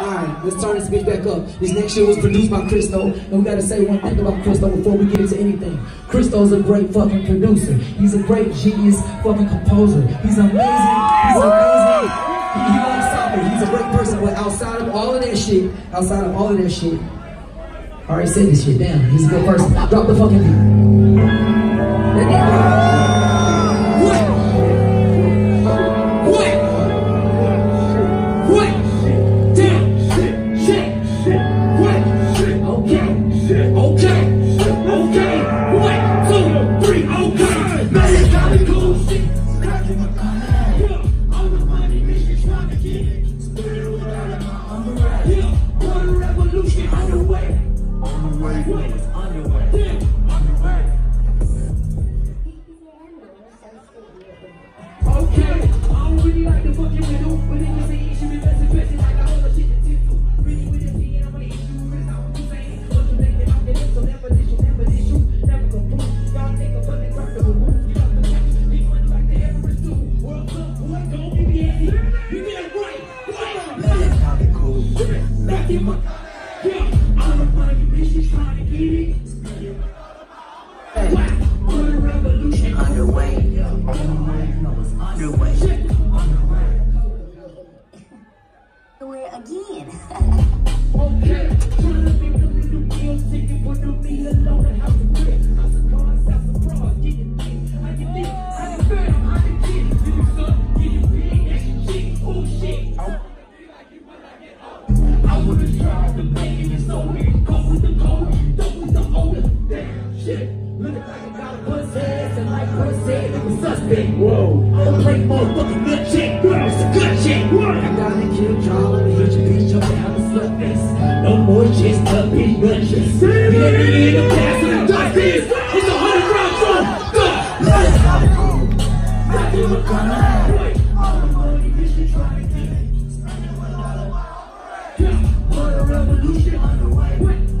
Alright, let's turn this bitch back up. This next shit was produced by Christo, and we gotta say one thing about Christo before we get into anything. Christo's a great fucking producer. He's a great genius fucking composer. He's amazing. He's amazing. He loves soccer. He's a great person, but outside of all of that shit, I already said this shit, damn, he's a good person. Drop the fucking beat. Revolution underway.